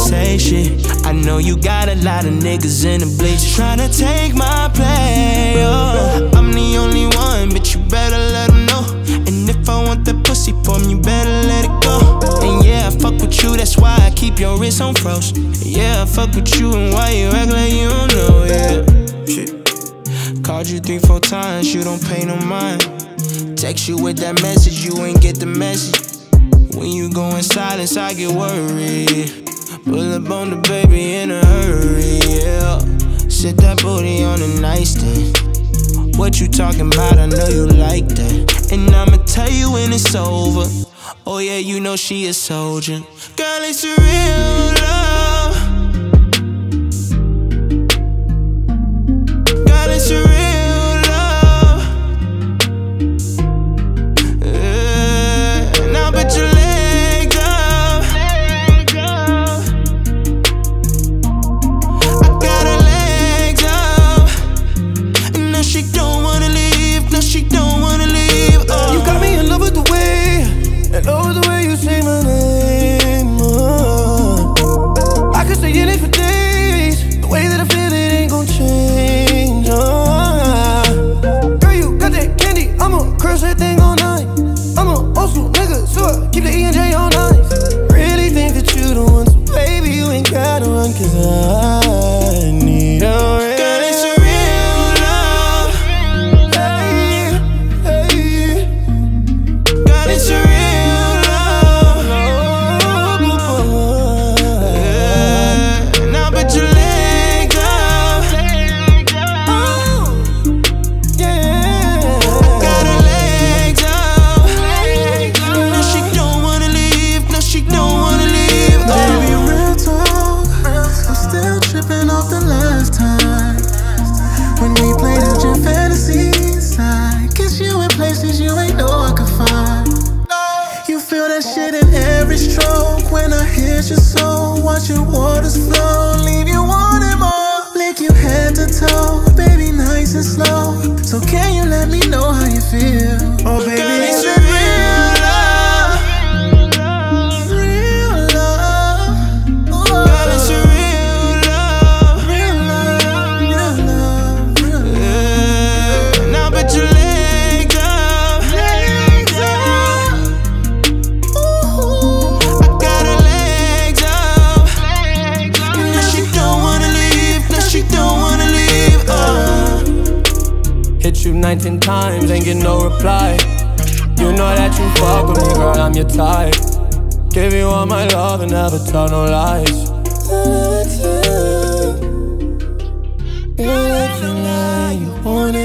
say shit. I know you got a lot of niggas in the bleachers tryna take my place. I'm the only one, but you better let them know. And if I want that pussy from you, better let it go. And yeah, I fuck with you, that's why I keep your wrist on froze. Yeah, I fuck with you, and why you act like you don't know, yeah. Shit. Called you 3-4 times, you don't pay no mind. Text you with that message, you ain't get the message. When you go in silence, I get worried. Pull up on the baby in a hurry, yeah. Sit that booty on the nightstand. What you talking about, I know you like that. And I'ma tell you when it's over. Oh yeah, you know she a soldier. Girl, it's a real love. Girl, it's a real love. Now put your legs up. I got her legs up. And now she don't wanna leave. Now she don't wanna leave. You got me in love with the way, and over the way you say my name. I could stay in it for days. The way that I feel it ain't gon' change. Girl, you got that candy, I'ma crush that thing all night. I'm a old school nigga, so I keep the E&J all night. Really think that you the one, so baby you ain't gotta run, cause I need a ring. Girl, it's a real love. Hey, hey. Girl, it's a real love. Now put your legs up. Oh, yeah. Got her legs up. Now she don't wanna leave. Now she don't wanna leave. Baby, real talk, I'm still tripping off the last time when we played out your fantasies. I kiss you in places you ain't know I could find. You feel that shit in every stroke when I hit your soul. Watch your waters flow, leave you wanting more. Lick you head to toe, baby, nice and slow. So can you let me know how you feel? Oh baby, Girl, it's it's a a real love. real love. Girl, it's a real love. Real love, real love, real love. Now put your legs up. I got her legs up. Now she don't wanna leave. Now she don't wanna leave. Hit you 19 times, ain't get no reply. You know that you fuck with me, girl, I'm your type. Give you all my love and never tell no lies. You like to lie, you want it